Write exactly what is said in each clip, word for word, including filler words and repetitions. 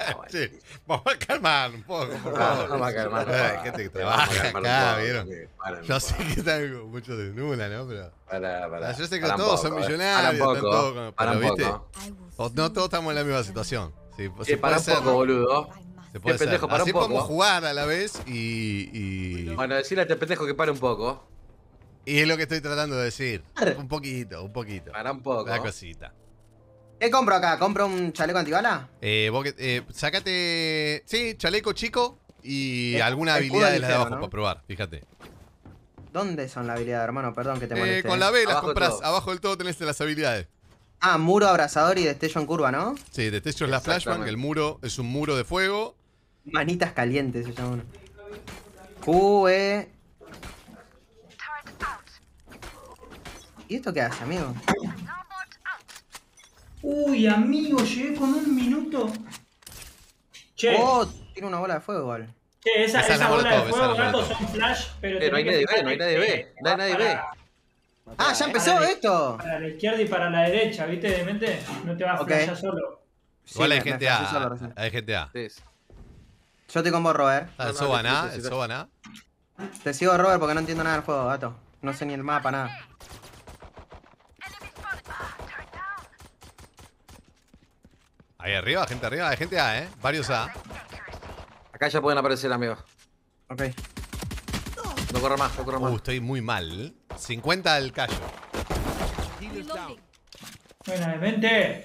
Sí, vamos a calmar un poco, por favor. Vamos a calmar. Hay gente que trabaja acá, ¿vieron? Yo sé que están con mucho de nula, ¿no? Pero. Para, para. Yo sé que para todos poco, son eh. millonarios, para un están poco, todos con- para pero un ¿viste? poco. O no todos estamos en la misma situación. Sí, Sí, se para puede un ser. poco, boludo. Se puede Este pendejo, ser. para un Así podemos poco. jugar a la vez y, y. Bueno, decirle a este pendejo que pare un poco. Y es lo que estoy tratando de decir. Un poquito, un poquito. Para un poco. Una cosita. ¿Qué compro acá? ¿Compro un chaleco antibala? Eh, vos que- eh, sacate. Sí, chaleco chico y Eh, alguna escudo habilidad de las de ligero, abajo ¿no? para probar, fíjate. ¿Dónde son las habilidades, hermano? Perdón que te Eh, moleste. con la B las Abajo compras, todo. abajo del todo tenés las habilidades. Ah, muro abrazador y destello en curva, ¿no? Sí, de techo es la flashbang, Exactamente. el muro es un muro de fuego. Manitas calientes se llama uno. Q, E. ¿Y esto qué hace, amigo? Uy, amigo, llegué con un minuto. Che, Oh, tiene una bola de fuego igual. che esa, esa es esa la bola de molotov, esa fuego, es la gato, molotov. son flash, pero Eh, no hay tenés nadie que ve, no hay nadie ve, fijarte no hay nadie para- ve. Ah, ya empezó Para- esto. Para la izquierda y para la derecha, ¿viste? De mente, no te vas a Ok. flashear solo. Sí, Igual hay me- me gente flashé solo A. recién. Hay gente A. Sí. Yo estoy con vos, Robert. Ah, el No, no, Soban A, el necesito- Soban A. Te sigo, Robert, porque no entiendo nada del juego, gato. No sé ni el mapa, nada. Ahí arriba, gente arriba, hay gente A, ¿eh? Varios A. Acá ya pueden aparecer, amigos. Ok. No corra más, no corra Uh, más. estoy muy mal. cincuenta al callo. Bueno, de mente.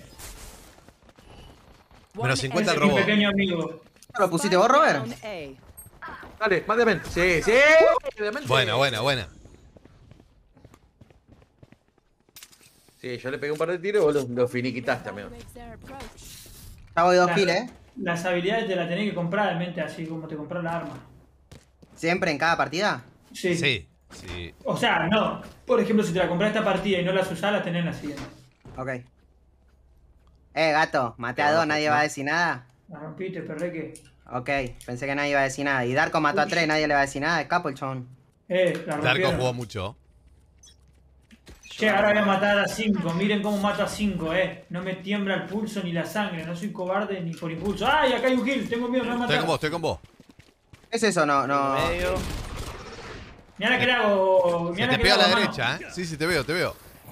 Menos cincuenta al Ese es mi robot. pequeño amigo. ¿Lo pusiste vos, Robert? Dale, más de mente. Sí, sí. de mente. Buena, buena, buena. Sí, yo le pegué un par de tiros y vos lo, lo finiquitaste, amigo. Ya voy dos Las- kills, ¿eh? Las habilidades te las tenés que comprar de mente, así como te compras la arma. ¿Siempre en cada partida? Sí. Sí, sí. O sea, no. Por ejemplo, si te la compras esta partida y no las usás, las tenés en la siguiente. Ok. Eh, gato, maté a No, dos, no, nadie no. va a decir nada. La rompiste, perreque. Ok, pensé que nadie iba a decir nada. Y Darko mató a Uy. tres, nadie le va a decir nada. Es capo el chabón. Eh, la Darko rompieron. jugó mucho. Che, ahora voy a matar a cinco. Miren cómo mato a cinco, eh. No me tiembla el pulso ni la sangre. No soy cobarde ni por impulso. ¡Ay, acá hay un kill! Tengo miedo, me va a Estoy matar. con vos, estoy con vos. ¿Qué es eso? No, no. Medio. Mirá la que le hago. Se Mirá te la que pega a le la hago, derecha, mano. ¿eh? Sí, sí, te veo, te veo.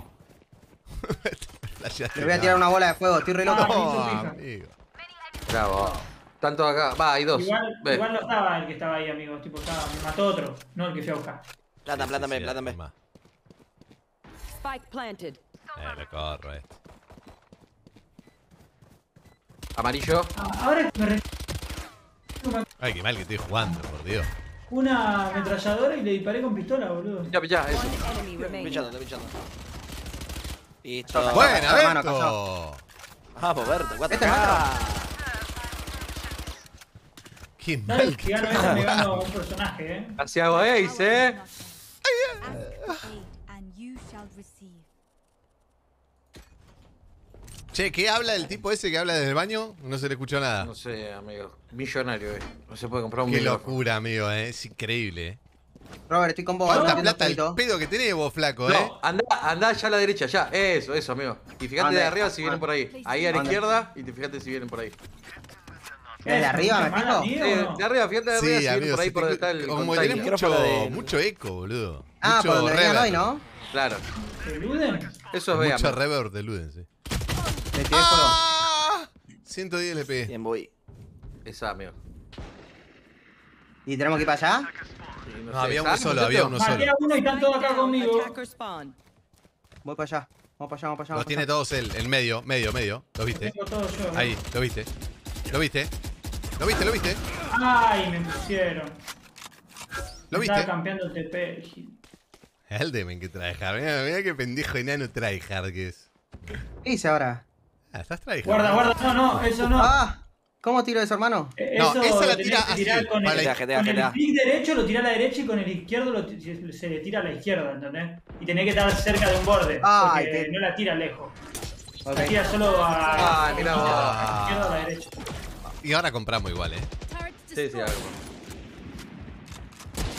Le voy a tirar una bola de fuego, estoy re loco. Ah, No, hizo fija. amigo. Bravo. Tanto acá. Va, hay dos. Igual, Ve. igual no estaba el que estaba ahí, amigo. Tipo, estaba, me mató otro. No el que fui a buscar. Plata, plata, Sí, me, sí, plata, me. más. Spike planted. Eh, lo corro, eh. Amarillo. Ah, ahora me re... Ay, qué mal que estoy jugando, por Dios. una ametralladora y le disparé con pistola, boludo. Ya, ya, eso. One enemy Estoy remaining. pinchando, estoy pinchando. Listo. Buena, hermano, Berto. Vamos, Berto, cuatro Este K. Qué Dale, mal si que gano ese me gano un personaje, eh. Casi hago ace, eh. And you shall receive. Che, ¿qué habla el tipo ese que habla desde el baño? No se le escuchó nada. No sé, amigo. Millonario, eh. No se puede comprar un Qué micrófono. locura, amigo, eh. Es increíble, eh. Robert, estoy con vos. ¿Cuánta no entiendo plata el todo. pedo que tenés vos, flaco, eh? No, anda, anda allá a la derecha, ya. Eso, eso, amigo. Y fíjate ¿Dónde? de arriba si vienen por ahí. Ahí a la ¿Dónde? izquierda y te fíjate si vienen por ahí. ¿Desde arriba me mala, fijo? tío, Eh, o no? de arriba, fíjate de arriba si vienen amigo, por ahí se por te- donde está el como que container. tenés Micrófono mucho, de- mucho eco, boludo. Ah, mucho por donde venían reverb. hoy, ¿no? Claro. ¿Te eluden? Eso es vea. Mucho reverb de Luden, sí. Le tiré fuego. ¡Ah! ciento diez L P. Bien, voy. Esa, amigo. ¿Y tenemos que ir para allá? Y No, sé, había uno ¿sabes, solo, muchacho? había uno Maté solo. a uno y están todos acá Down, conmigo. attacker spawn. Voy para allá. Vamos para allá, vamos para allá. Los vamos tiene para todos el, el medio, medio, medio. ¿Lo viste? Tengo todo yo. eh. Ahí, ¿lo viste? ¿Lo viste? ¿Lo viste? ¿Lo viste? Ay, me pusieron. ¿Lo Me Estaba viste? campeando el T P. Gil. El demen que tryhard. Mira, mira qué pendejo enano tryhard que es. allá. ¿Qué hice ahora? Ah, estás tryhard. Guarda, guarda. No, no, eso no. Ah, ¿cómo tiro eso, hermano? Eh, No, Eso esa la lo tenés tira que tirar así, con para el, la- G T A, con G T A. el clic derecho lo tira a la derecha y con el izquierdo lo ti- se se le tira a la izquierda, ¿entendés? Y tenés que estar cerca de un borde. Ay, porque qué- no la tira lejos. Ok. La tira solo a, Ay, mirá a vos. la izquierda o a la derecha. Y ahora compramos igual, eh. Turret Sí, sí, destroyed. algo.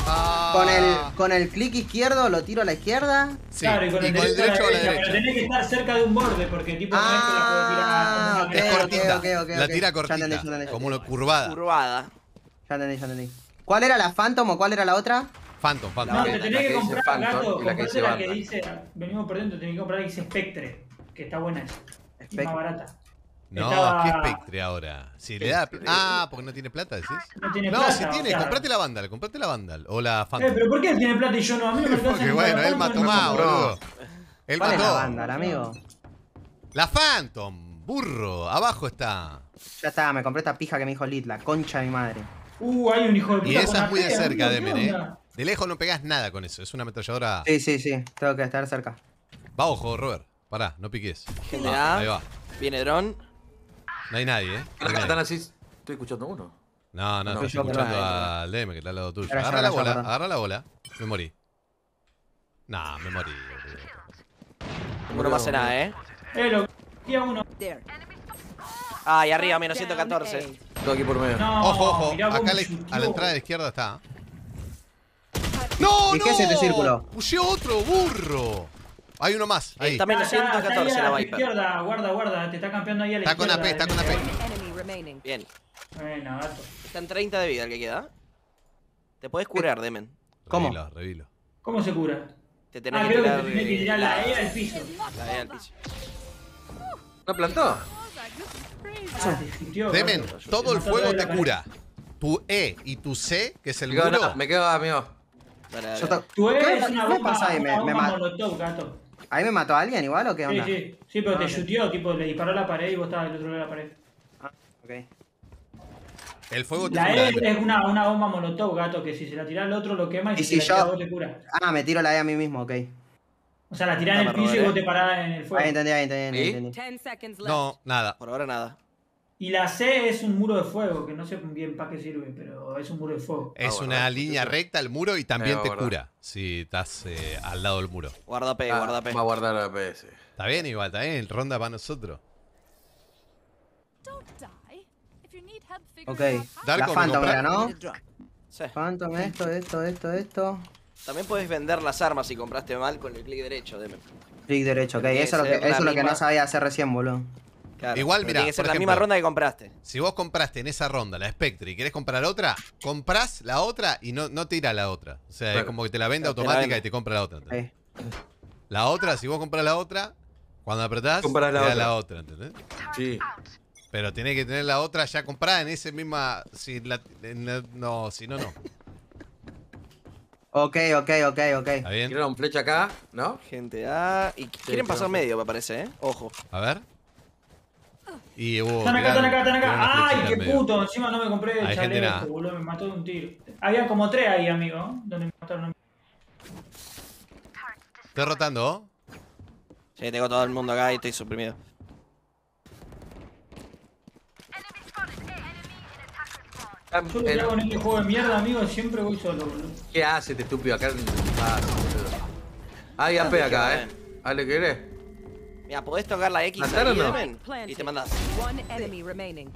Ah. Con el, con el clic izquierdo lo tiro a la izquierda. Sí, Claro, y con el, derecho, derecho a la derecha, derecha. pero tenés que estar cerca de un borde, porque tipo no es que la puedo tirar Ah, como ok, una Es ok, cortita. ok, ok, La ok. tira Ya cortita. entendí, ya entendí. Como una curvada. Curvada. Ya entendí, ya entendí. ¿Cuál era la Phantom o cuál era la otra? Phantom, Phantom. No, que- te la tenés que que dice comprar, Phantom gato, y la que comprate dice la que banda. dice, venimos perdiendo, tenés que comprar la que dice Spectre, que está buena esa. Y Spectre. más barata. No, Estaba- ¿qué Spectre ahora? Si le da. pl- Ah, porque no tiene plata, decís. No tiene No, plata, si o tiene, sea. comprate la Vandal, comprate la Vandal. O la Eh, Phantom. pero ¿por qué él tiene plata y yo no? A mí no me alcanza Porque ni bueno, para él la mató Phantom, más, no. boludo. Él ¿Cuál es la mató. Vandal, amigo? La Phantom, burro. Abajo está. Ya está, me compré esta pija que me dijo Lit, la concha de mi madre. Uh, hay un hijo de puta Y con esa es muy de A P, cerca, amigo, Demen, ¿qué eh. onda? De lejos no pegás nada con eso. Es una ametralladora. Sí, sí, sí, tengo que estar cerca. Va, ojo, Robert. Pará, no piques. Gente Ah, A. ahí va. Viene dron. No hay nadie, eh. No hay Acá nadie. están así. Estoy escuchando uno. No, no, No, estoy yo, escuchando perdón. al D M que está al lado tuyo. Ahora yo, Agarra la ahora yo, bola, perdón. agarra la bola. Me morí. Nah, me morí, boludo. Uno más en A, eh. Eh, lo tira uno. There. Ah, y arriba, menos ciento catorce. Todo aquí por medio. No, Ojo, ojo. mirá Acá cómo a la, chuteó. a la entrada de la izquierda está. ¡No, ¿Y no! qué es este círculo? Pushe otro, burro. Hay uno más. Ahí. Está menos Ah, está- ciento catorce está ahí la a la Viper. izquierda, guarda, guarda, te está campeando ahí a la Está con izquierda. A P, está con A P. One enemy remaining. Bien. Bueno, gato. Está en treinta de vida el que queda. Te podés curar, Demen. ¿Cómo? Revilo, revilo. ¿Cómo se cura? Te tenés Ah, que creo que tirar. te tenés que tirar la E al piso. La E al piso. ¿No plantó? Ah, te chuteó, Demen, gato. todo el Mató fuego de la te pared. cura. Tu E y tu C, que es el Me quedo, muro. no, me quedo, amigo. Dale, dale. Yo to- Tu E ¿Qué es me- una qué me bomba, pasa ahí? una ¿Me, me bomba ma- molotov, gato. ¿Ahí me mató alguien igual o qué Sí, onda? sí, sí, pero Ah, te ok. chuteó, tipo, le disparó a la pared y vos estabas del otro lado de la pared. Ah, ok. El fuego te La cura. E Demen. es una, una bomba molotov, gato, que si se la tira al otro lo quema y, Y si, si se la tira yo- a vos te cura. Ah, me tiro la E a mí mismo, ok. Ahí O sea, la tirás en el Dame, piso y Robert, vos te parás en el fuego. entendí, ahí entendí, ahí ¿Sí? entendí. Ten seconds left. No, nada. Por ahora nada. Y la C es un muro de fuego, que no sé bien para qué sirve, pero es un muro de fuego. Es Ah, bueno, una sí, línea sí. recta al muro y también Eh, te verdad. cura si estás eh, al lado del muro. Guarda P, Ah, guarda P. Vamos a guardar la P S. Está bien, igual, está bien. Ronda para nosotros. Don't die. If you need help figuring Ok. out how- Darko, La ¿me Phantom compras? era, ¿no? Need a drop. Sí. Phantom, esto, esto, esto, esto. También podés vender las armas si compraste mal con el clic derecho, Demen. Clic derecho, ok. Tiene que Eso es lo que, ser eso la es lo que misma- no sabía hacer recién, boludo. Claro, Igual, pero mirá, tiene que ser por la misma ejemplo. ronda que compraste. Si vos compraste en esa ronda la Spectre y querés comprar otra, comprás la otra y no, no te irá la otra. O sea, es Claro. como que te la vende Claro, te la automática vende. y te compra la otra. ¿entendés? Ok. La otra, si vos compras la otra, cuando apretás, Comprás la te da otra. la otra, ¿entendés? Sí. Pero tenés que tener la otra ya comprada en ese misma. Si la, en la- no, si no, no. Ok, ok, ok, ok. ¿Está bien? Tiraron flecha acá, ¿no? Gente A. Y quieren pasar claro. medio, me parece, ¿eh? Ojo. A ver. Y hubo. Están acá, están acá, están acá. ¡Ay, qué medio. puto! Encima no me compré el Hay gente chaleco, nada. boludo. Me mató de un tiro. Había como tres ahí, amigo. Donde me mataron a mí. Estoy rotando. Sí, tengo todo el mundo acá y estoy suprimido. Ah, Yo lo que el- hago en este juego de mierda, amigo, siempre voy solo, boludo. ¿Qué hace este estúpido acá? Ah, boludo. Hay A P acá, eh. Ale, ¿querés? Mira, podés tocar la X ¿Mataron ahí, o no? Demen, Planted. y te mandás. One enemy remaining.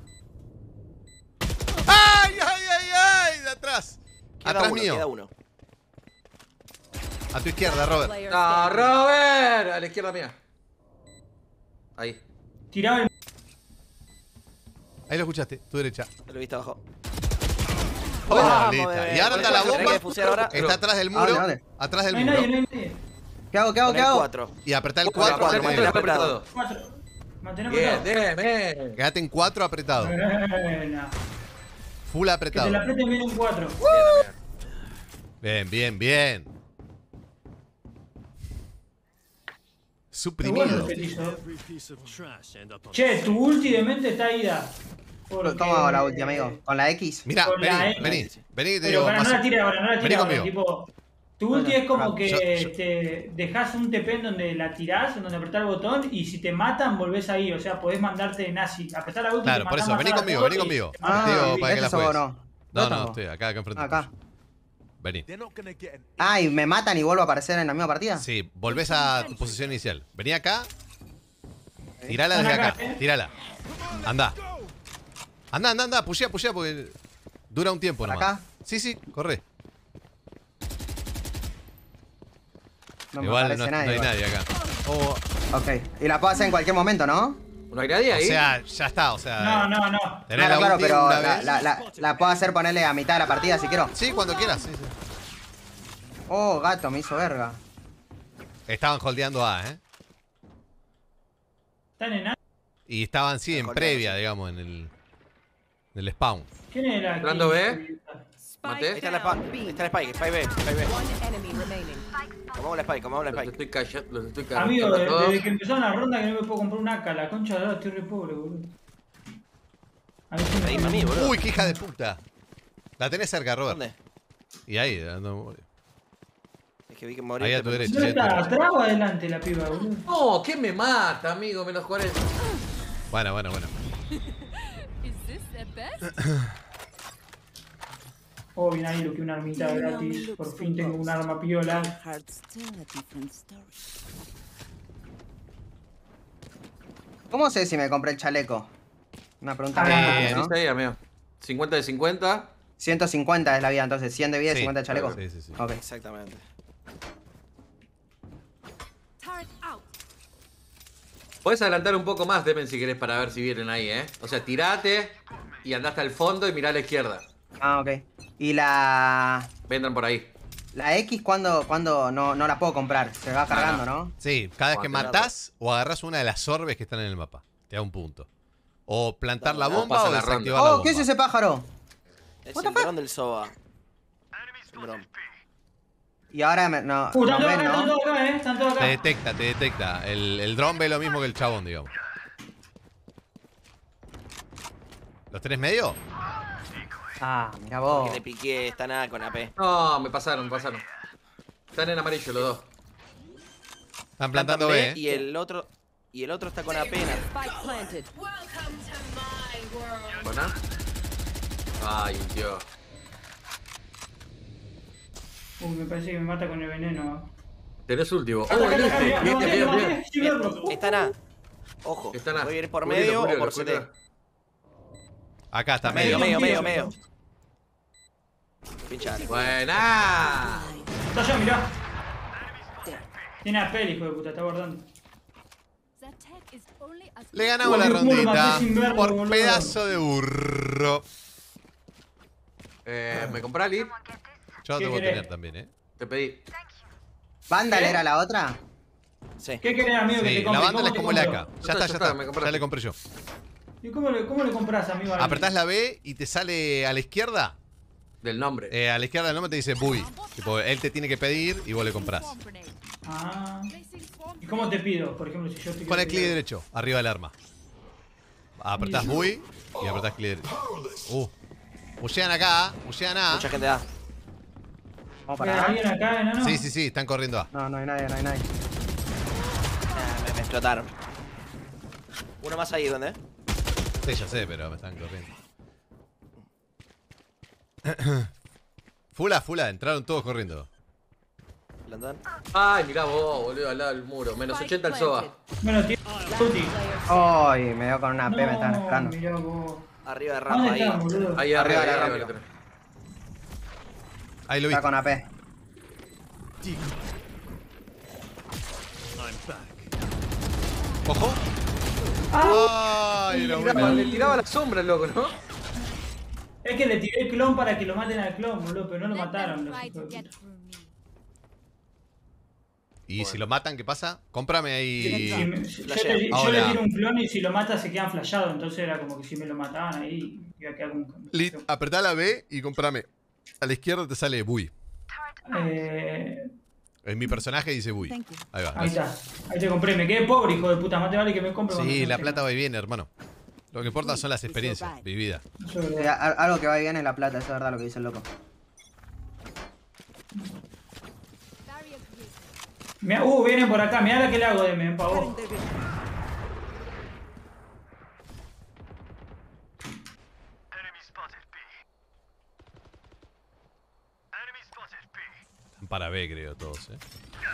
¡Ay, ay, ay, ay! De atrás. Queda Atrás uno, mío. queda uno. A tu izquierda, Robert. Player ¡No, standing. Robert! A la izquierda mía. Ahí. Tiraba el. Ahí lo escuchaste, tu derecha. Te lo viste abajo. Oh, Vamos, lista. bebé. Y ahora anda la Tenés que bomba. defusear ahora. Está atrás del ¿A muro. dónde, a dónde? Atrás del No hay muro. nadie, no hay nadie. ¿Qué hago, qué hago, Con qué el hago? cuatro. Y apretá el Cuatro, cuatro. cuatro, mantener apretado. apretado. Cuatro. Mantenemos Bien, todo. bien, bien. Quédate en cuatro apretado. Buena. Full Que apretado. te la aprieten bien en cuatro. Bien, bien, bien. Qué bueno Suprimido. el petizo. Che, tu ulti de mente está ida. Porque- ¿Cómo hago la última, amigo? ¿Con la X? Mira, Con la vení, X. vení. Vení que te Pero digo. para, no más- la tires ahora, no la Vení tires ahora. conmigo. Tipo, tu ulti es como ah, que yo- yo- te dejas un T P en donde la tirás, en donde apretás el botón, y si te matan, volvés ahí. O sea, podés mandarte nazi. Apretar la ulti. Claro, te por matás, eso, vení matás a conmigo, todos vení y- conmigo. Ah, Te digo, ¿viste para que la eso o juegues. no? No, ¿Dónde no, estamos? estoy acá, acá enfrente. Acá. Vení. Ah, ¿y me matan y vuelvo a aparecer en la misma partida? Sí, volvés a tu posición inicial. Vení acá. Tirala desde Están acá. acá, ¿eh? Tirala. Anda. Anda, anda, anda. Pushea, pushea porque dura un tiempo ¿Por nomás. acá? Sí, sí, corre. No me Igual aparece no, nadie. no hay igual. nadie acá. Oh, Ok. Y la puedo hacer en cualquier momento, ¿no? ¿No hay nadie o ahí? sea, ya está, o sea. No, no, no. tenés Claro, la claro, ulti pero una la, vez. la, la, la puedo hacer ponerle a mitad de la partida si quiero. Sí, cuando quieras, sí, sí. Oh, gato, me hizo verga. Estaban holdeando A, ¿eh? ¿Están en A? Y estaban, sí, en Holdeando, previa, sí. digamos, en el. En el spawn. ¿Quién era? Entrando B. Spike Maté. Ahí está la Spike, ahí está la Spike, Spike B, Spike B. One enemy remaining. Comamos la Spike, comamos la Los Spike. estoy callando, los estoy Amigo, cargando desde, todos. desde que empezaron la ronda que no me puedo comprar una A K, la concha de la lora, estoy re pobre, boludo. A ver si me Ahí, mami, boludo. Uy, qué hija de puta. La tenés cerca, Robert. ¿Dónde? Y ahí, dando. Es que vi que morí. Ahí a tu derecha. ¿No ahí a tu está derecha. atrás o adelante la piba, boludo? No, ¿qué me mata, amigo? Menos cuarenta. Bueno, bueno, bueno. Is this the best? Oh, bien ahí lo que una armita gratis. Por fin tengo un arma piola. ¿Cómo sé si me compré el chaleco? Una pregunta Ah, bien ¿Qué estúpida, ¿no? dice ahí, amigo? cincuenta de cincuenta. ciento cincuenta es la vida, entonces cien de vida y Sí, cincuenta de chaleco. Sí, sí, sí. Ok. Exactamente. Turret out. Podés adelantar un poco más, Demen, si querés, para ver si vienen ahí, ¿eh? O sea, tirate y andá hasta el fondo y mirá a la izquierda. Ah, ok. Y la... Vendrán por ahí. La X, ¿cuándo, cuándo no, no la puedo comprar? Se va cargando, ¿no? Sí, cada vez que Cuando matás o agarrás una de las orbes que están en el mapa. Te da un punto. O plantar la No, bomba pasa o la desactivar ronda. la Oh, bomba. ¿qué es ese pájaro? Es What the el fuck? dron del Soba. El dron. Y ahora me, no, Uh, no están todos ven, acá, están ¿no? todos acá, eh. Están todos Te acá. detecta, te detecta. El, el dron ve lo mismo que el chabón, digamos. ¿Los tenés medio? Ah, mira Que vos. le piqué, está nada con A P. No, me pasaron, me pasaron. Están en amarillo los dos. Están plantando B, B, ¿eh? Y el otro. Y el otro está con A P. Spike planted. ¿Buena? Ay, tío. Uh, me parece que me mata con el veneno. Tenés último. Acá, Oh, acá, el acá, este. mirá, Bien, lo maté, bien, lo bien. maté, sí, verlo. Están A. Ojo. Están a. Voy a ir por Cubrilo, medio o cubrilo, por C T. cubrilo. Acá está Medio, medio. medio, medio, medio. Pinchale. Buena. Está allá, mirá. Tiene a peli, hijo de puta, está guardando. That tech is only as Le ganamos la Uy, cómo lo rondita maté sin verlo, por boludo. pedazo de burro. Eh, ¿me comprás, Lee? Yo ¿Qué te voy a querés? tener también, ¿eh? Te pedí. ¿Vandal ¿Qué? era la otra? Sí. ¿Qué querés, amigo, que Sí, te la compre? banda ¿Cómo es te como la compro? A K. Ya Ya está, está, ya ya está. está, me compraste. Ya le compré yo. ¿Y cómo le, cómo le compras, amigo? Apretás la B y te sale a la izquierda. Del nombre. Eh, a la izquierda del nombre te dice Bui. Tipo, él te tiene que pedir y vos le comprás. swarm grenade. Ah. Placing swarm ¿Y cómo te pido? Por ejemplo, si yo te Con el quiero clic pedir- derecho, arriba del arma. Apretás Bui y apretás clic derecho. Uh. Pushean acá, pushean A. Mucha gente A. Vamos ¿Hay para alguien acá, enano? Sí, sí, sí, están corriendo A. No, no hay nadie, no hay nadie. Ah, me, me explotaron. Uno más ahí, ¿dónde? Sí, ya sé, pero me están corriendo. Fula, fula, entraron todos corriendo. Plantan. Ay, mirá vos, boludo, al lado del muro. Menos Spike ochenta el SOA. planted. Bueno, tío. Tuti. Player Ay, me dio con una P, me estaban No, esperando. mirá vos. Arriba de rampa ¿Dónde ahí. están, boludo? Ahí Arriba, arriba, ahí arriba, arriba. arriba. lo tenés. Ahí lo vi. Está con A P. Ojo. Ah, Ay, lo Tiraba- bueno. le tiraba la sombra, el loco, ¿no? es que le tiré el clon para que lo maten al clon, boludo, pero no lo Let mataron. them Los try hijos to de get puta. through me. Y si lo matan, ¿qué pasa? Cómprame ahí. Si me- si- yo, Flashea. le, yo Ahora. le tiro un clon y si lo mata se quedan flasheados, entonces era como que si me lo mataban ahí iba a quedar con... Lit, apretá la B y comprame. A la izquierda te sale Bui. Eh, En mi personaje dice Bui. Ahí va. ahí está, ahí te compré, me quedé pobre, hijo de puta, más te vale que me compre cuando Sí, yo la tenga. plata va y viene, hermano. Lo que importa son las experiencias vividas. Eso es Sí, verdad. a- algo que va bien es la plata, eso es verdad lo que dice el loco. Barrier created. Mirá, uh, vienen por acá, mirá la que le hago de me pa' vos. Están para B, creo, todos, ¿eh?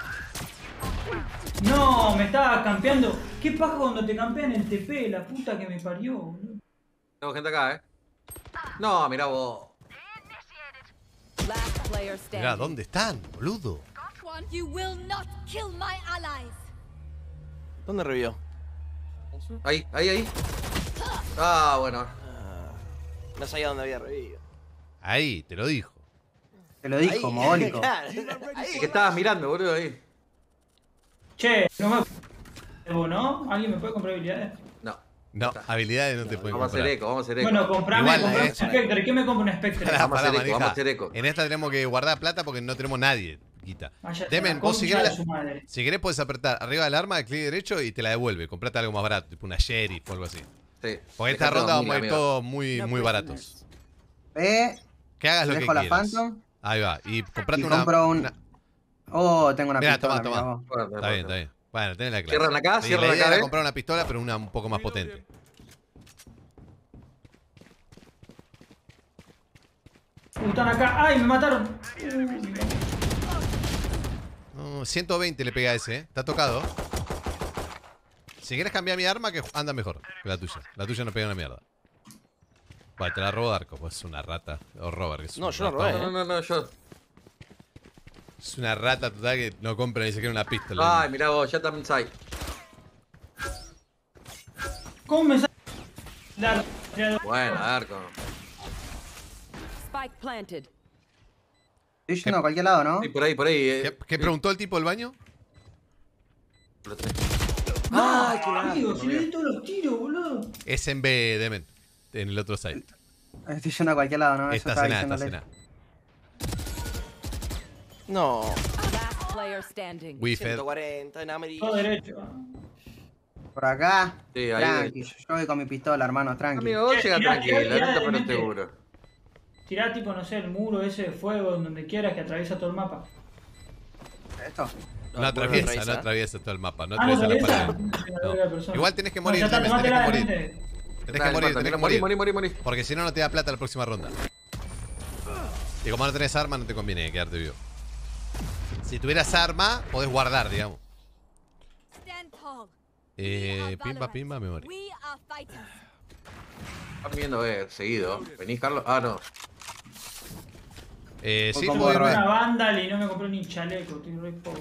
No, me estaba campeando. ¿Qué pasa cuando te campean el T P? La puta que me parió, boludo. Tengo gente acá, ¿eh? No, mirá vos. Last player Mirá, standing. ¿dónde están, boludo? Got one. You will not kill my allies. ¿Dónde revivió? Ahí, ahí, ahí. Ah, bueno. No sabía dónde había revivido. Ahí, te lo dijo. Te lo dijo, mogólico. Claro. Es que estabas mirando, boludo, ahí. Che, no me... ¿no? ¿Alguien me puede comprar habilidades? No. No, habilidades no te pueden Vamos a hacer comprar. eco, vamos a hacer eco. Bueno, comprame, Igual, comprame eh. un Spectre. ¿Qué me compro un Spectre? Pará, Vamos a pará, hacer eco, manija. vamos a hacer eco. En esta tenemos que guardar plata porque no tenemos nadie, Guita. Vaya, Demen, la vos si concha querés, de su madre. si querés podés apretar arriba del arma, clic derecho y te la devuelve. Comprate algo más barato, tipo una Sheriff o algo así. Sí. Porque esta Dejate ronda dos vamos a ir mil, todos muy, muy baratos. Eh, Que hagas lo que dejo la quieras. Phantom. Ahí va. Y comprate Y una. compro un... una- Oh, tengo una Mirá, pistola, toma, mirá toma. vos. Bueno, Está bien, está bien. Bueno, tenés la clase. Cierran acá, Sí, cierran la idea acá, era ¿eh? comprar una pistola, pero una un poco más potente. Uh, están acá. ¡Ay, me mataron! Uh, No, ciento veinte le pega a ese, ¿eh? Está tocado. Si quieres cambiar mi arma, que anda mejor que la tuya. La tuya no pega una mierda. Vale, te la robo Darko, pues es una rata. O Robert, que es No, un yo no ratón. robé, No, no, no, no, yo. Es una rata total que no compra ni siquiera una pistola. Ay, mirá vos, ya también sai. ¿Cómo me sale? Largo. Bueno, Arco. Spike planted. Estoy yendo a cualquier lado, ¿no? Sí, por ahí, por ahí. eh. ¿Qué, qué preguntó el tipo del baño? Lo tenés. ¡Ay, qué amigo! Si le di todos los tiros, boludo. Es en B, Demen. En el otro site. Estoy yendo a cualquier lado, ¿no? Eso Esta estaba cena, esta diciéndole. cena. No. Last player standing. We fed. ciento cuarenta en América. Todo derecho. Por acá. Sí, ahí. Tranqui, yo voy con mi pistola, hermano, tranqui. Amigo, vos Eh, llega tirá, tranquilo, tirá, no te tirá, pones demente. seguro. Tirá tipo, no sé, el muro ese de fuego en donde quieras que atraviesa todo el mapa. Esto. No atraviesa, no atraviesa todo el mapa. No Ah, no atraviesa la atraviesa. pared. Una No. verga de persona. Igual tenés que No, morir, ya está, Demen, tenés que tomátela morir. de mente. Tenés que Dale, morir, Marta, tenés que morí, morir. morí, morí, morí. Porque si no, no te da plata la próxima ronda. Y como no tenés arma, no te conviene quedarte vivo. Si tuvieras arma, podés guardar, digamos. Stand tall. Eh, pimba, pimba, me morí. We are fighters. Están viendo, eh, seguido. ¿Venís, Carlos? Ah, no. Eh, Voy sí, con voy a vos, ir. Una Vandal y no me compré ni chaleco, estoy re pobre.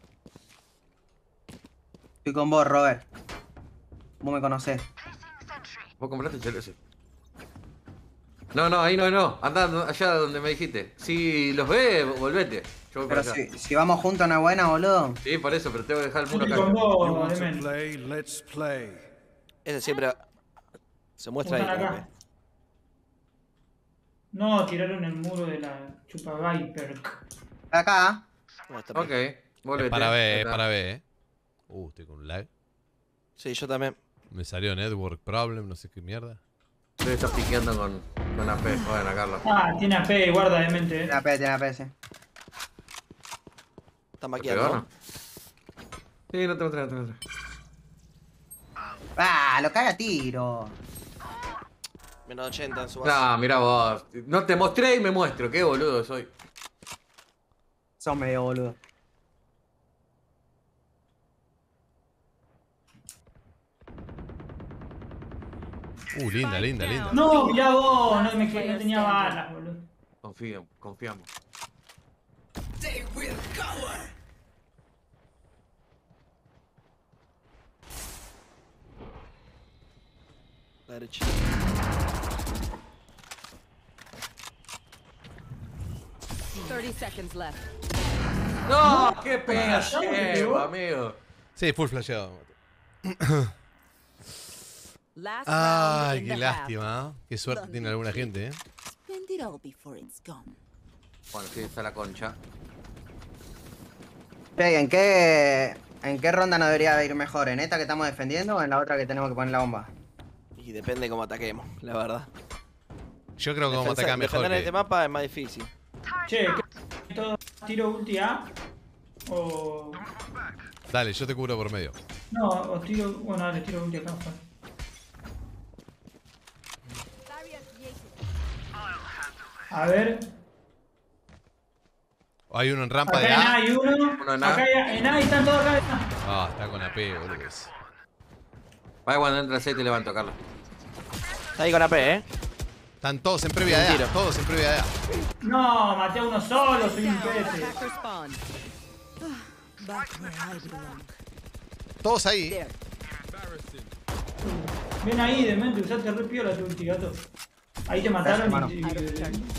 Estoy con vos, Robert. Vos me conocés. ¿Vos compraste el chelo ese? No, no, ahí no, no. Andá allá donde me dijiste. Si los ves, volvete. Yo voy Pero para allá. si, si vamos juntos a una buena, boludo. Sí, por eso, pero tengo que dejar el muro Estoy con acá. You vos, want to Demen. play? Let's play. Ese siempre se muestra Están ahí. acá. No, tiraron el muro de la chupa Viper. Acá. No, está Ok, bien. volvete. Es para ver, Ahí es está. para ver, eh. Uh, estoy con un lag. Sí, yo también. Me salió network problem, no sé qué mierda. Debe estar piqueando con, con A P. Bueno, Carlos. Ah, tiene A P, guarda de mente, eh. Tiene A P, tiene A P, sí. Está ¿Te maquillando. pegó, no? Sí, no te lo traigo, no te lo traigo. Ah, lo caga a tiro. Menos ochenta en su base. No, mirá vos. No te mostré y me muestro. Qué boludo soy. Son medio boludo. Uh, linda, linda, linda. No, mirá vos, no, me, no tenía balas, boludo. Confío, confiamos. La derecha. thirty seconds left. ¡No! ¡Qué pega, ¿Ya me pegó? amigo! Sí, full flasheado. Last Ay, round in qué the half. lástima. ¿eh? Qué suerte tiene alguna gente, eh. Spend it all before it's gone. Bueno, sí, está la concha. Che, ¿en qué, ¿en qué ronda no debería ir mejor? ¿En esta que estamos defendiendo o en la otra que tenemos que poner la bomba? Y depende cómo ataquemos, la verdad. Yo creo que vamos a Defensa- atacar mejor. defender que- este mapa es más difícil. Che, ¿qué todo tiro ulti A? O. Dale, yo te cubro por medio. No, o tiro. Bueno, dale, tiro ulti acá. Fue. Barrier created. A ver. Hay uno en rampa Acá de en A A. hay uno. Uno en A. Acá hay, en A y están todos acá. Ah, está con A P, boludo. Vaya cuando entra el set te levanto, Carlos. Está ahí con A P, eh. Están todos en previa de Tiro. A. Todos en previa de A. No, maté a uno solo, soy un pete. Attacker spawn. Back where I belong. Todos ahí. There. Ven ahí, demente, usaste re piola tu ulti, gato. Ahí te mataron Gracias, y... Out of turn. y-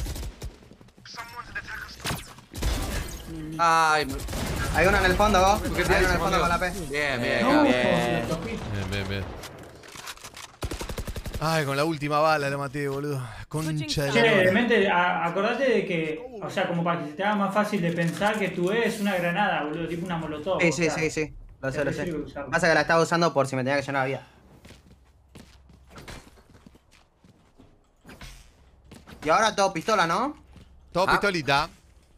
Ay, me- Hay uno en el fondo, vos. ¿Qué Hay uno tienes, en el fondo amigo? con la P. Bien, bien. No, Bien. lo cogí. Bien, bien, bien. Ay, con la última bala la maté, boludo. Concha de Che, la lora. demente, a- acordate de que, o sea, como para que se te haga más fácil de pensar que tu E es una granada, boludo, tipo una molotov. Sí, o sí, sea, sí, sí. Lo sé, te lo sé. sirve usarlo. Pasa que la estaba usando por si me tenía que llenar la vida. Y ahora todo pistola, ¿no? Todo Ah. pistolita.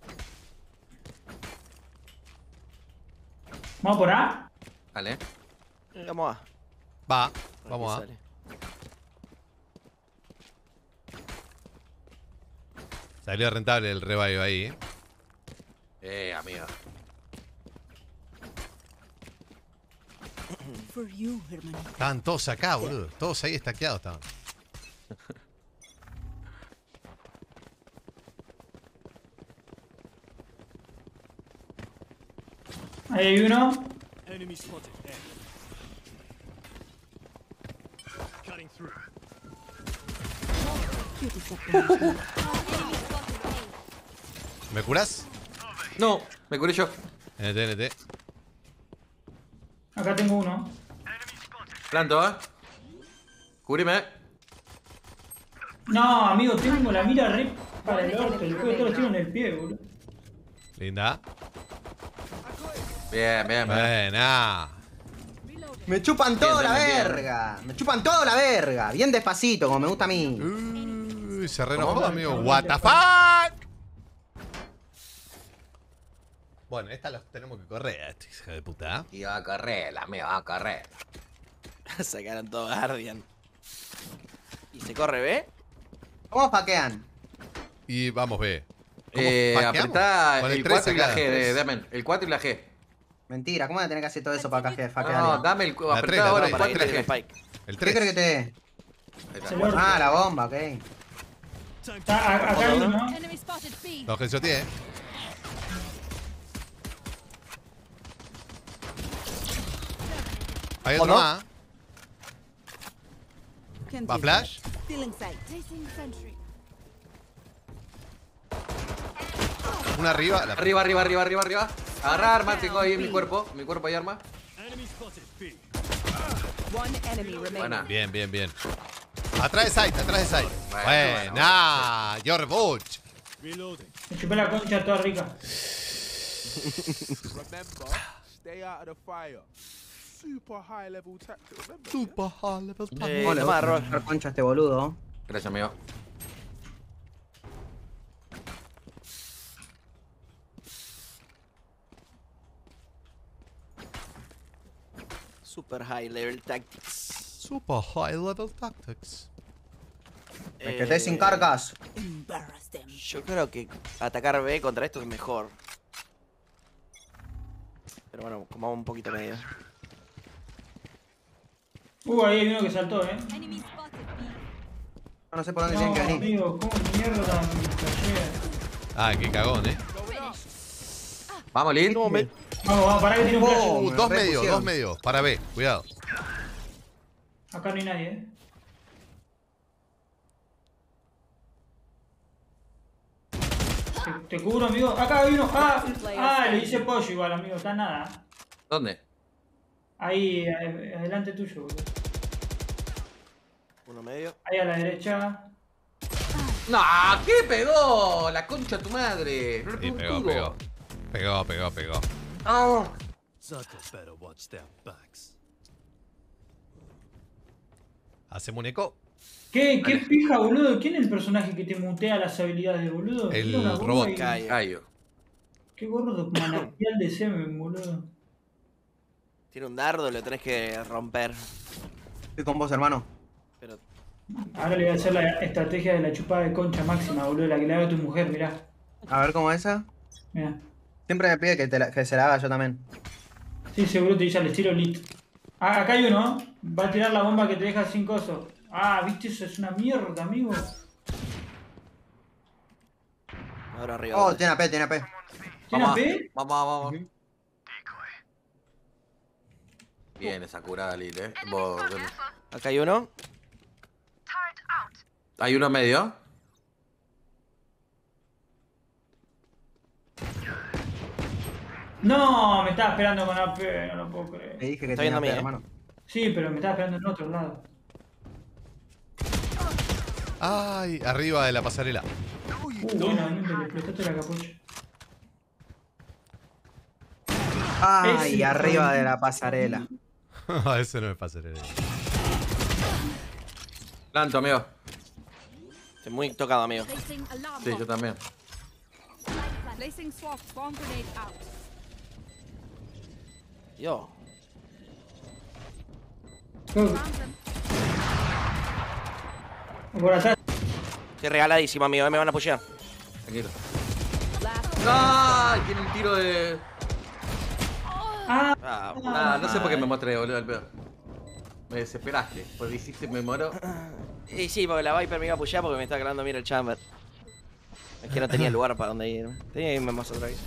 ¿Vamos por A? Vale. Vamos a. Va, vamos a. Sale. Salió rentable el revive ahí, eh. Eh, amigo. For you, hermanito. Estaban todos acá, boludo. Todos ahí estaqueados estaban. Ahí hay uno. Enemy spotted. A. Cutting through. You disappoint me. ¿Me curás? No, me curé yo. N T, N T. Acá tengo uno. Planto, ¿eh? Cúbreme. No, amigo, tengo la mira re para el orto. Le pego todos los tiros en el pie, boludo. Linda. Bien, bien, bien. Buena. Me chupan todo Bien, la bien, bien. verga. Me chupan todo la verga. Bien despacito, como me gusta a mí. Uy, se reenojó, ¿Cómo? amigo. What the fuck. Bueno, esta la tenemos que correr, este hija de puta. Y va a correr, amigo, va a correr. Sacaron todo Guardian. Y se corre, ¿ve? ¿Cómo faquean? Y vamos, ve. ¿Cómo Eh, faqueamos? apretá Con el tres cuatro y la acá. G, de, Demen. El cuatro y la G. Mentira, ¿cómo voy a tener que hacer todo eso para que faquear a No, alguien? dame el La apretá tres, la ahora tres. el Para cuatro ir y la en el G. spike. El ¿Qué crees que tres. te dé? Ahí Es está. el orto. Ah, la bomba, ok. Está- a- acá hay uno. Enemy spotted B. Lo que yo tiene. Hay otro ¿O no? más. Can't ¿Va use flash? that. Still in sight. Placing sentry. Una arriba. La... Arriba, arriba, arriba, arriba, arriba. Agarra arma, tengo ahí en mi cuerpo. En mi cuerpo hay arma. Enemy spotted. B. One enemy remaining. Buena. Bien, bien, bien. Atrás de site, atrás de site. Bueno, Buena. Your Butch. Reloading. Me chupé la concha toda rica. Remember, stay out of the fire. Super high level tactics. Remember, Super high level Eh, ¿Cómo le toma, voy a Rob. dar concha a este boludo? Gracias, amigo. Super high level tactics. Super high level tactics. Me quedé sin Eh, cargas. Embarrass them. Yo creo que atacar B contra esto es mejor. Pero bueno, comamos un poquito medio. Uh, ahí hay uno que saltó, eh. Enemy spotted B. No sé por dónde No, tienen que venir. amigo, cómo mierda me flashea. Ah, qué cagón, eh. Vamos, Lil. No, me... Vamos, vamos, pará que tiene un flash. Oh, Uh, me dos repusieron. medios, dos medios. Para B, cuidado. Acá no hay nadie, eh. Te, te cubro, amigo. Acá hay uno. Ah, ah, le hice pollo igual, amigo. Está nada. ¿Dónde? Ahí, eh, adelante tuyo, boludo. Uno medio. Ahí a la derecha. ¡No! ¿Qué pegó? La concha de tu madre. No le Sí, pegó pegó, un pegó. tubo. Pegó, pegó, pegó. Ah. Zuckles better watch their backs. Hace muñeco. ¿Qué, qué pija, boludo? ¿Quién es el personaje que te mutea las habilidades, boludo? El Tira una bomba robot. y- Cayo. Gallo. Qué gordo manantial de semen, boludo. Tiene un dardo, lo tenés que romper. Estoy con vos, hermano. Pero Ahora le voy a hacer la estrategia de la chupada de concha máxima, boludo. La que le haga a tu mujer, mirá. A ver cómo es esa. Mirá. Siempre me pide que, te la- que se la haga yo también. Sí, seguro te dice al estilo lit. Ah, acá hay uno. Va a tirar la bomba que te deja sin coso. Ah, viste, eso es una mierda, amigo. ahora arriba. Oh, ¿dónde? tiene A P, tiene A P. ¿Tiene Vamos, A P? vamos, vamos. Bien esa curada, Lil, eh. Vos, ven. Acá hay uno. Hay uno medio. No, me estaba esperando con A P, no lo puedo creer. Te dije que Está tenía viendo a mí, P, eh. hermano. Sí, pero me estaba esperando en otro lado. Ay, arriba de la pasarela. Uh, bueno, no le explotaste la capucha. Ay, Ese arriba hijo de- de la pasarela. Eso no es pasarela. Planto, amigo. Estoy muy tocado, amigo. Placing alarm Sí, yo bot. también. Placing swamp bomb grenade out. Yo. Go. Found them. Por atrás. Estoy regaladísimo, amigo. eh, Me van a pushear. Tranquilo. Last ¡Ay! Tiene un tiro de. Ah, Ah, Ah, no sé por qué me mostré, boludo, el pedo. Me desesperaste. Porque dijiste me muero. Y sí, porque la Viper me iba a pushear porque me está cagando mira el chamber. Es que no tenía lugar para donde ir. Tenía que irme más otra vez.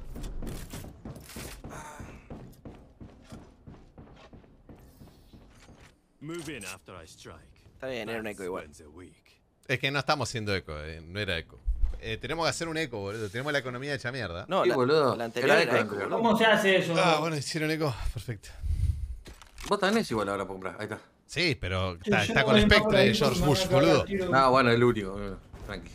Move in after I strike. Está bien, era un eco igual. When's a week. Es que no estamos haciendo eco, eh, no era eco. Eh, tenemos que hacer un eco, boludo. Tenemos la economía hecha mierda. No, Sí, la, boludo. la anterior Era era eco eco, anterior. boludo. ¿cómo se hace eso? Ah, bueno, hicieron eco. Perfecto. Vos tenés igual ahora para comprar. Ahí está. Sí, pero Yo- está, yo está no con voy a Spectre por ahí de George porque me Bush, van a cagar boludo. tiro. Ah, bueno, el único. boludo. Tranqui.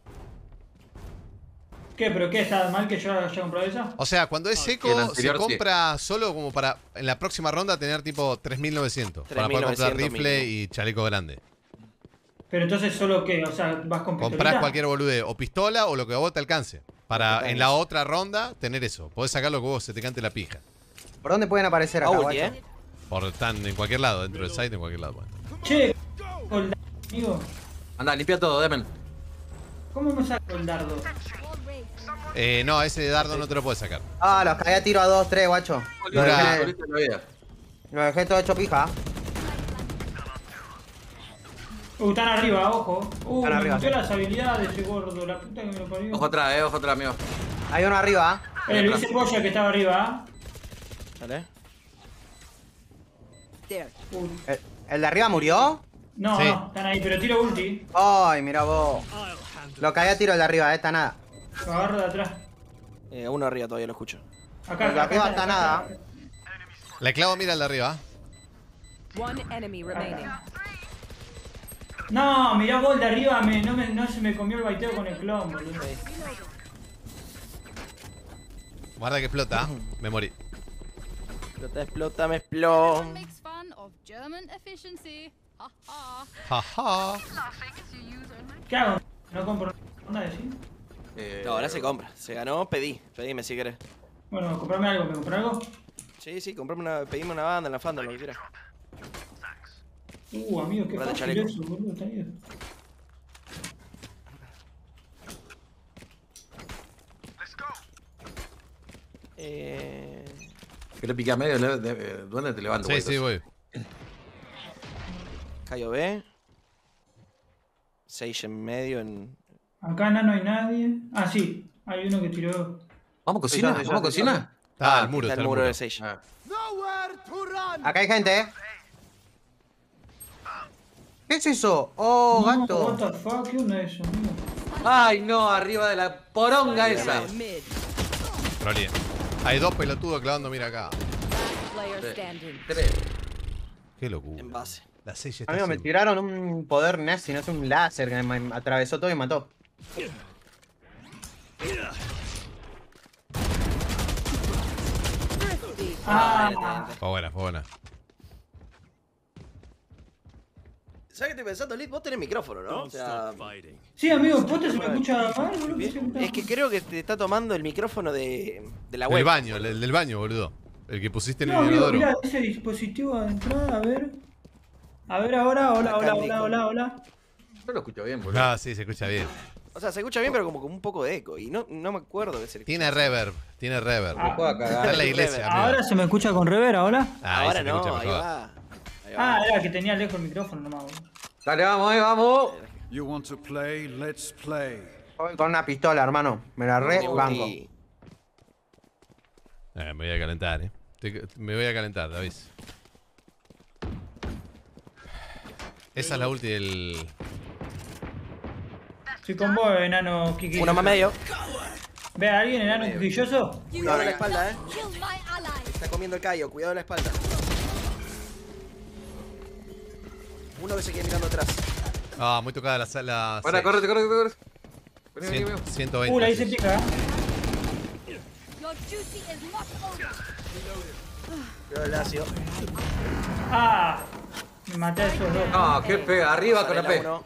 ¿Qué? ¿Pero qué? ¿Está mal que yo haya comprado esa? O sea, cuando es Y el eco, se anterior, sí. compra solo como para en la próxima ronda tener tipo tres mil novecientos. Para poder comprar tres mil novecientos rifle mínimo. y chaleco grande. Pero entonces solo qué, o sea, vas con Comprás pistolita? cualquier bolude, o pistola o lo que a vos te alcance. Lo que Para tengas. en la otra ronda tener eso. Podés sacar lo que vos se te cante la pija. ¿Por dónde pueden aparecer acá, Ulti, guacho? eh. Por están en cualquier lado, dentro del site, en cualquier lado. Bueno. Che, el amigo. Anda, limpia todo, Demen. ¿Cómo me saco el dardo? Eh, no, ese dardo no te lo puedes sacar. Ah, los caí a tiro a dos, tres, guacho. Lo Dura. dejé, Volviste a la vida. lo dejé todo hecho pija. Uh, están arriba, ojo. Uh, Están me arriba, metió sí. las habilidades ese gordo, la puta que me lo parió. Ojo atrás, eh, ojo atrás, amigo. Hay uno arriba. Eh, lo hice Boya que estaba arriba. Dale. There. Uh, ¿El, el de arriba murió? no, Sí. no, están ahí, pero tiro ulti. Ay, mira vos. I'll handle Lo caí a tiro el de arriba, eh, está nada. Lo agarro de atrás. Eh, uno arriba todavía lo escucho. Acá, El de acá, arriba acá, está acá, nada. acá. Le clavo, mira el de arriba. One enemy remaining. No, mirá vos el de arriba, me, no, me, no se me comió el baiteo con el clon, boludo. Guarda que explota. Me morí. Explota, explota, me explota. Makes fun of German efficiency. Ha ha. Jaja. ¿Qué hago? ¿No compro nada de sí? Eh, No, ahora se compra. Se ganó, pedí. Pedime si querés. Bueno, comprame algo, ¿me compré algo? Sí, sí, comprame una, pedime una banda en la Fanda, lo que quieras. Uh, amigo, qué Comprate fácil chaleco. eso, boludo, está ido. Eh... Que le piqué a medio, le- de- ¿dónde te levanto? Sí, güey? sí, voy. Cayo B. Sage en medio en... Acá no, no hay nadie. Ah, sí, hay uno que tiró. ¿Vamos a cocina? Estoy yo, ¿Vamos a estoy yo. cocina? Está Ah, al muro, Está está el al muro muro. de Sage. Ah. Acá hay gente, eh. ¿Qué es eso? Oh, No, gato. what the fuck, ¿qué onda eso, amigo? Ay, no, arriba de la poronga esa. Mid. Trolea. Hay dos pelotudos clavando, mira acá. Player standing. Tres. Qué locura. En base. La seis está Amigo, me así. tiraron un poder nazi, no es un láser que me atravesó todo y mató. Ah, Fue buena, fue buena. ¿Sabes qué estoy pensando, Lid? Vos tenés micrófono, ¿no? O Don't sea... stop fighting. sí, amigo, ¿poste se me escucha mal, boludo? ¿Qué se me Es que creo que te está tomando el micrófono de, de la El web. baño, el, el del baño, boludo. El que pusiste en No, el amigo, inodoro. mirá, ese dispositivo de entrada, a ver. A ver ahora, hola, Acá hola, Nico. hola, hola, hola. Yo lo escucho bien, boludo. Ah, sí, se escucha bien. O sea, se escucha bien, pero como con un poco de eco. Y no, no me acuerdo de ser. Tiene reverb, tiene reverb. Ah, Puedo Está cagar. en la iglesia, amigo. Ahora se me escucha con rever, ahora. Ah, ahí Ahora se te no, escucha ahí mejor. va. Ahí va. Ah, era que tenía lejos el micrófono nomás, boludo. Dale, vamos, eh, vamos. You want to play? Let's play. Voy con una pistola, hermano. Me la re Ulti. banco. Eh, me voy a calentar, eh. Estoy- Me voy a calentar, David. Esa es la ulti del... Estoy con vos, enano quisquilloso. Uno más medio. ¿Ve a alguien, enano quisquilloso? Cuidado de la espalda, eh. Está comiendo el callo, cuidado de la espalda. Uno que se queda mirando atrás. Ah, muy tocada la sala. Bueno, correte, correte, correte. Vení, vení, vení. ciento veinte. Uh, la hice pica. Your duty is not over. Cuidado el ácido. Ah, me maté a esos dos. No, qué pega. Arriba con la P. Uno.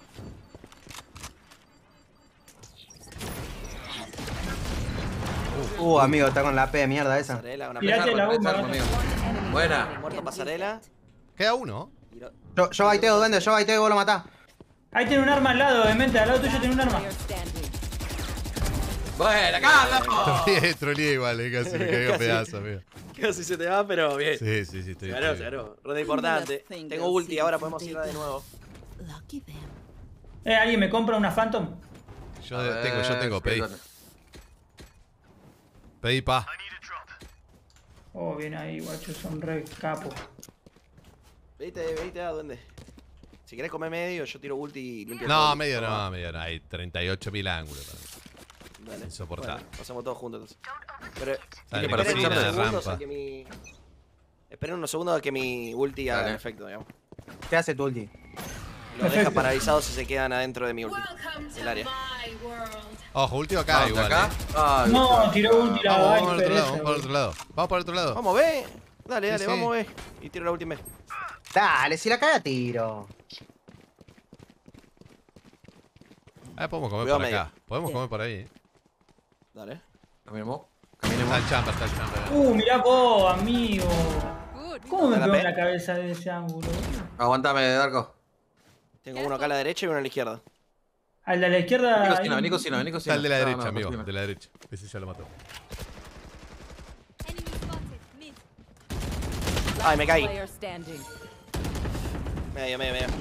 Uh, amigo, está con la P de mierda esa. Pasarela, una Tirate peja. la bomba. Empezar conmigo. Buena. Muerto pasarela. Queda uno. Tiro- Yo, yo baiteo, duende, yo baiteo y vos lo matás. Ahí tiene un arma al lado, de mente, al lado tuyo tiene un arma. Buena, Carlos. Troleé, troleé igual, eh, casi me caigo a pedazos, amigo. Casi se te va, pero bien. Sí, sí, sí, estoy Se ganó, estoy se bien. ganó. Ronda importante. Tengo ulti, ahora podemos ir de nuevo. Eh, ¿alguien me compra una Phantom? Yo de- tengo, yo tengo, pedí. Pedí pa. Oh, bien ahí, guacho, son re capos. Veite, veite a duende. Si querés comer medio, yo tiro ulti y limpio No, todo. medio no, medio no. Hay treinta y ocho mil ángulos. para mí. Dale. Insoportable. Bueno, pasamos todos juntos entonces. Pero Dale, esperen cocina, unos segundos rampa. a que mi... Esperen unos segundos a que mi ulti haga Dale. efecto, digamos. ¿Qué hace tu ulti? Los deja Perfecto. paralizados si se quedan adentro de mi ulti. El área. Ojo, último acá Vamos, igual. acá. eh. Ah, No, tiró ulti la Vamos, vamos por el Viper otro lado, esa, vamos por el boludo. otro lado. Vamos por el otro lado. Vamos, ve. Dale, dale, Sí, sí. vamos, ve. Y tiro la última. Dale, si la caga tiro. Ah, podemos comer Cuidado por medio. acá. Podemos comer por ahí. eh. Dale. Caminemos. Está el chamber, está el chamber. Uh, mirá vos, amigo. Good. ¿Cómo me ¿La pegó P? en la cabeza de ese ángulo? Aguantame, Darko. Tengo uno acá a la derecha y uno a la izquierda. Al de la Vení izquierda. cocina, vení cocina, vení cocina. Está el de la No, derecha, no, amigo. cocina. De la derecha. Ese ya lo mató. Enemy spotted. Mid. Ay, me caí. Player standing. Medio, medio, medio.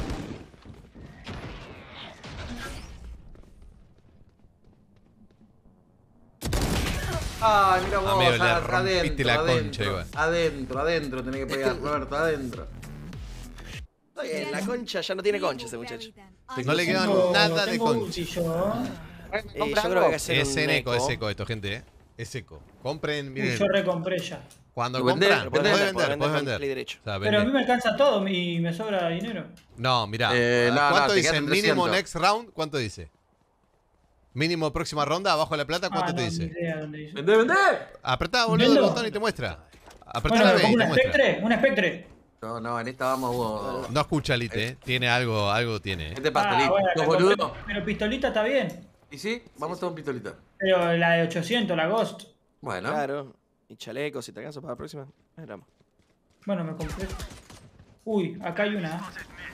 Ay, mira vos, Amigo, le ad- rompiste adentro, la concha adentro, igual. adentro, adentro, tenés que pegar, Roberto, adentro. Está bien, la concha ya no tiene concha ese muchacho. No le queda Tengo- nada de tengo concha. ulti yo. Eh, yo creo que hay que hacer Es un en eco, es eco. eco esto, gente. eh. Es eco. Compren, Uy, miren. yo recompré ya. Cuando Vender, compran, vender, podés podés vender, vender podés con vender. clic derecho. O sea, Pero a mí vende. me alcanza todo y me sobra dinero. No, mirá. Eh, no, ¿Cuánto no, te dice quedan mínimo trescientos. next round? ¿Cuánto dice? Mínimo próxima ronda, abajo de la plata, ¿cuánto Ah, te no, dice? ni idea dónde dice. ¡Vende, vende! Apretá, boludo, el ¿Vendo? botón y te muestra. Apretá Bueno, la ¿me B y pongo te un muestra. espectre? ¿Un espectre? No, no, en esta vamos vos. No escucha Elite, eh. Tiene algo, algo tiene. eh. Este Ah, pastelito. bueno, ¿Sos la boludo? compré, pero pistolita está bien. ¿Y sí? Vamos todos un pistolita. Pero la de ochocientos, la Ghost. Bueno. Claro. Y chalecos, si te alcanza para la próxima. Esperamos. Bueno, me compré. Uy, acá hay una.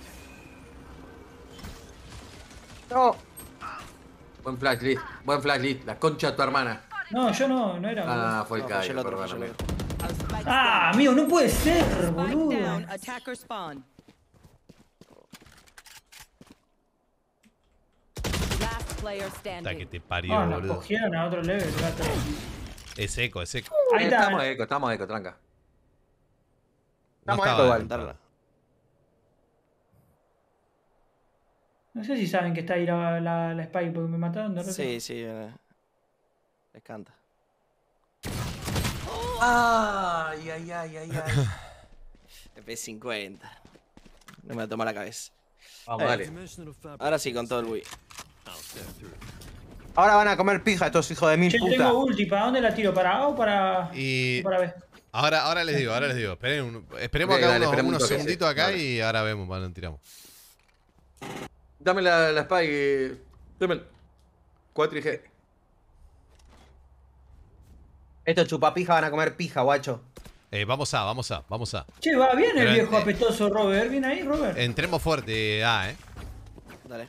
No. Buen flash list, buen flash list. La concha de tu hermana. No, yo no, no era. boludo. Ah, fue el No, falló callo, el otro, perdón, falló el amigo. otro. Ah, amigo, no puede ser, Spike boludo. down. Attacker spawn. Last player Hasta que standing. te parió, Ah, nos boludo. cogieron a otro level, gato. Es eco, es eco. Ahí Eh, está. Estamos eco, estamos eco, tranca. No Estamos estaba, eco eh. igual. Darla. No sé si saben que está ahí la, la, la Spike porque me mataron de repente. Sí, sí. eh, Les canta. Ay, ay, ay, ay, ay. F cincuenta. No me la toma la cabeza. Vamos, Eh, dale. Dimensional fabric. Ahora sí, con todo el Wii. I'll step through. Ahora van a comer pija estos hijos de mil Che, puta. tengo ulti, ¿para dónde la tiro? ¿Para A o para, Y o para B? ahora, ahora les digo, ahora les digo. Esperen un- esperemos Ok, acá dale, unos, esperemos un unos toque, segunditos sí, acá dale. y ahora vemos, bueno, tiramos. Dame la, la spike. Dame el cuatro y G. Estos chupapija van a comer pija, guacho. Eh, vamos a, vamos a, vamos a. Che, va bien Pero el viejo en- apestoso Robert. ¿Bien ahí, Robert? Entremos fuerte, A, eh. Dale.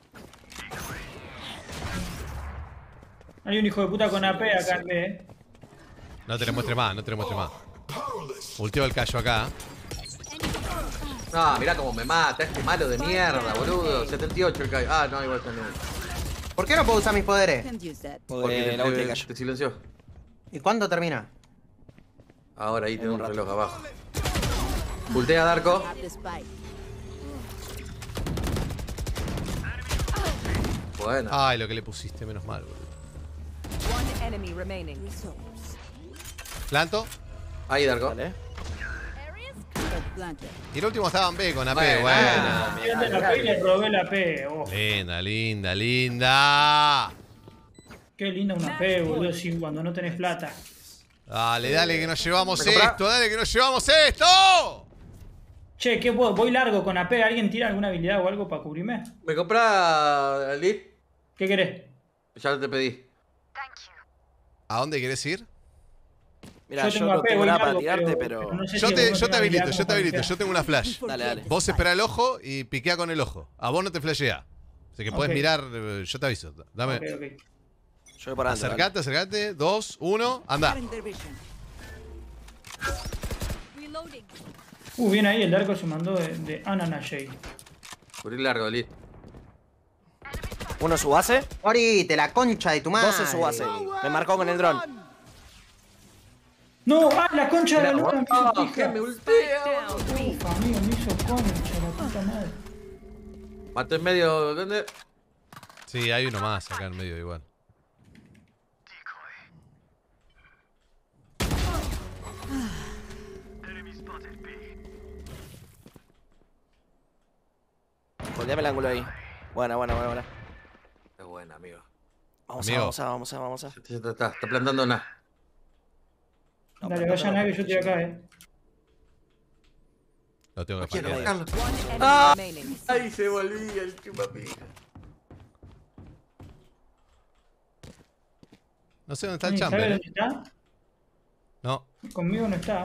Hay un hijo de puta con A P acá en B, eh. No te le muestre más, no te le muestre más. Ulteo el callo acá. No, mirá cómo me mata, este malo de mierda, boludo. setenta y ocho el callo. Ah, no, igual también. ¿Por qué no puedo usar mis poderes? Can't use that. Porque Porque te, la ulti de te- callo. te silenció. ¿Y cuándo termina? Ahora ahí tengo un un rato. reloj abajo. Ultea Darko. Grab the spike. bueno. Ay, lo que le pusiste, menos mal, boludo. One enemy remaining. Planto. Ahí, Darko. Dale. Y el último estaba en B con A P. Bueno, Bueno. Fíjate la P y le robé la P. Oh, Linda, linda, linda. qué linda una P, boludo, sí, cuando no tenés plata. Dale, dale, que nos llevamos ¿Me comprá? esto. Dale, que nos llevamos esto. Che, ¿qué puedo? Voy largo con A P. ¿Alguien tira alguna habilidad o algo para cubrirme? ¿Me compras el lead? ¿Qué querés? Ya te pedí. ¿A dónde querés ir? Mira, yo, tengo no A P, tengo voy nada para largo, tirarte, pero, pero. pero no sé Yo si te, alguno yo te tiene habilito, habilidad yo te como habilito. para Yo tengo una flash. Dale, dale. Vos espera el ojo y piquea con el ojo. A vos no te flashea. Así que podés Ok. mirar. eh, Yo te aviso. Dame. Ok, ok. Yo voy para adelante. Acercate, acercate. Dos, uno, anda. Reloading. Uh, bien ahí, el Darko se mandó de, de Anana Shade. Cubrir largo, lead. ¿Vale? Uno en su base, Morite, la concha de tu madre. dos en su base. Me marcó con el dron. No, ah, la concha de la luna. Ah, me hizo que pija. me ultea. Uf, amigo, me hizo concha, la puta madre. Maté en medio, ¿dónde? Sí, hay uno más acá en medio igual. Volteame el ángulo ahí. Buena, buena, buena, buena. Qué buena, amigo. Vamos Amigo. a, vamos a, vamos a, vamos a. Ya está, está, está plantando nada. No, Dale, no, vayan no, a que yo estoy acá, eh. Lo tengo que Quiero paquear. buscarlo. One enemy Ah. remaining. Ay, se volvía el chupapija. No sé dónde está el ¿Sabe chamber. dónde ¿eh? está? No. Conmigo no está.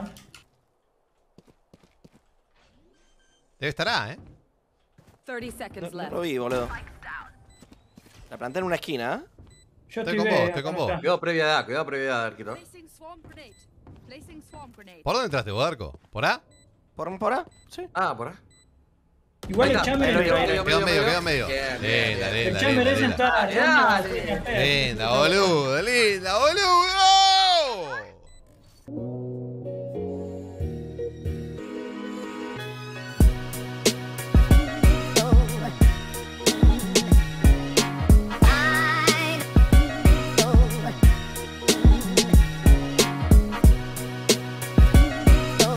Debe estar A, ¿eh? thirty No, seconds no left. lo vi, boludo. La planté en una esquina, ¿eh? Yo Estoy estoy con B, vos, acá estoy con no vos. está. Cuidado previa edad, cuidado previa edad, Arquito. Placing swarm grenade. Placing swarm grenade. ¿Por dónde entraste, Bodarco? ¿Por A? ¿Por, por A? Sí. Ah, por ahí. Igual Ahí el está, chamber ahí lo es llevo, el- medio, Quedó en medio, medio. quedó en medio. Bien, bien, Linda, bien. el linda, chamber linda, es linda. está Dale, dale. Linda, boludo, linda, boludo.